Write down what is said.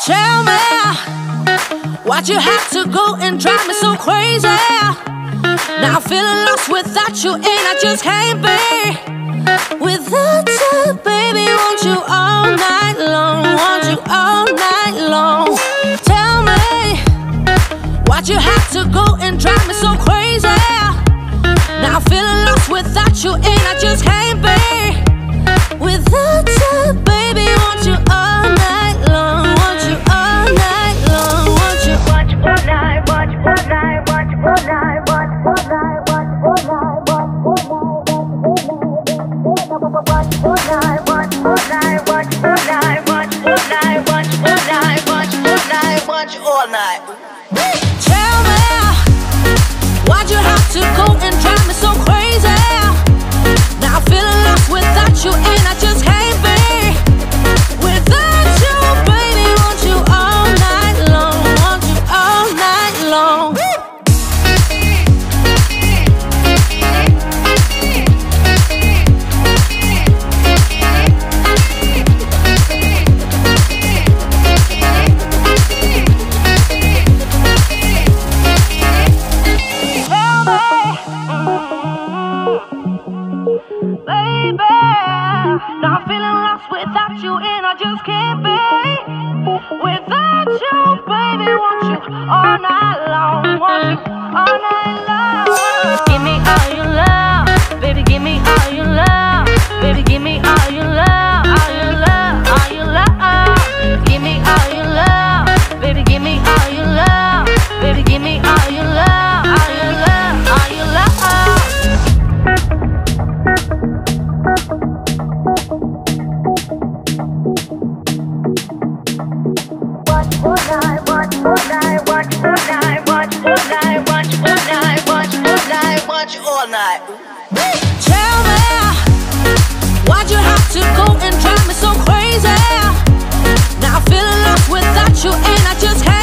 Tell me, why'd you have to go and drive me so crazy? Now I'm feeling lost without you, and I just can't be without you, baby. Want you all night long, want you all night long. Tell me, why'd you have to go and drive me so crazy? Now I'm feeling lost without you, and I just can't be without you, baby. Want you all night long, want you all night long, want you. Watch all night, watch all night, watch all night, watch all night, watch all night, watch all night, watch all night, watch all night, watch all night, watch all night, watch all night, watch all night. Tell me, why'd you have to go and drive me so crazy? Now I'm feeling lost without you, and I just can't be without you, baby. Want you all night long, want you all night long. Baby, now I'm feeling lost without you, and I just can't be without you, baby. Want you all night long, want you all night long. Give me all your love, baby. Give me all your love, baby. Give me all your love, all your love, all your love. Give me all your love, baby. Give me all your love, baby. Give me all your love, all your love, all your love. Watch all night, watch all night, watch all night, watch all night, watch all night, watch all night, watch all night. Tell me, why'd you have to go and drive me so crazy? Now I'm feeling lost without you, and I just can't.